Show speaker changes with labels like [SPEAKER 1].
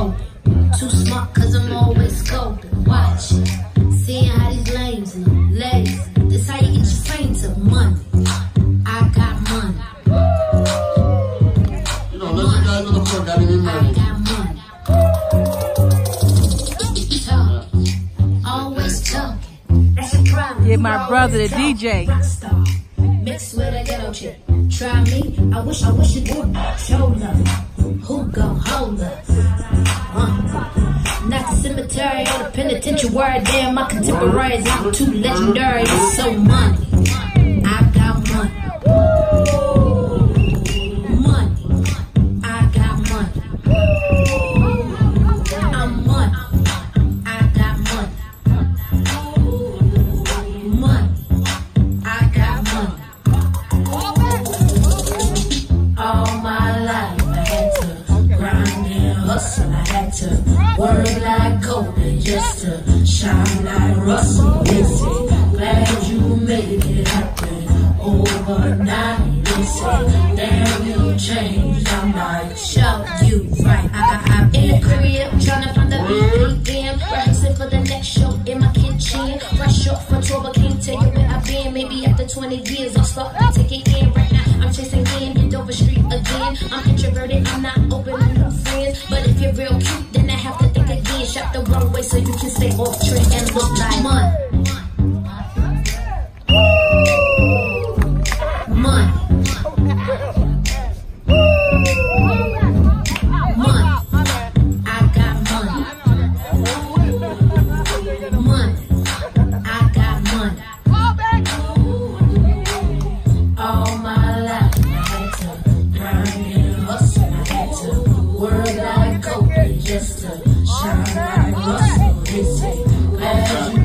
[SPEAKER 1] open. Too smart cause I'm always scoping. Watch, seeing how these lames look lazy. This how you get your fame to money. I got money.
[SPEAKER 2] You know, let you guys know the fuck gotta be money.
[SPEAKER 1] I got money. Talk, always talking. That's a problem.
[SPEAKER 3] Get my brother the DJ.
[SPEAKER 1] Rockstar, mixed with a ghetto chick. Try me, I wish you would show love. Who gon' hold us? Not the cemetery or the penitentiary. Damn, my contemporaries, I'm too legendary. It's so money. I got money. Money. I got money. I'm money. I got money. Money. I got money. All my life I had to grind and hustle. I had to work like Kobe just to shine like Russell. They say, glad you made it happen overnight. They say, damn, you changed. I might show you right. I'm in the crib tryna find the BPM, rehearsing for the next show in my kitchen. Fresh off for tour, but can't tell you where I've been. Maybe after 20 years I'll start to take it in. Right now I'm chasing in Dover Street again. I'm introverted, I'm not open to new friends. But if you're real cute, then I have to think again. Shop the wrong way so you can stay off trend and look like money. Money. Money. I got money. Money. I got money. All my life I had to grind and hustle. I had to work like Kobe just to shine like Russell. They say, glad you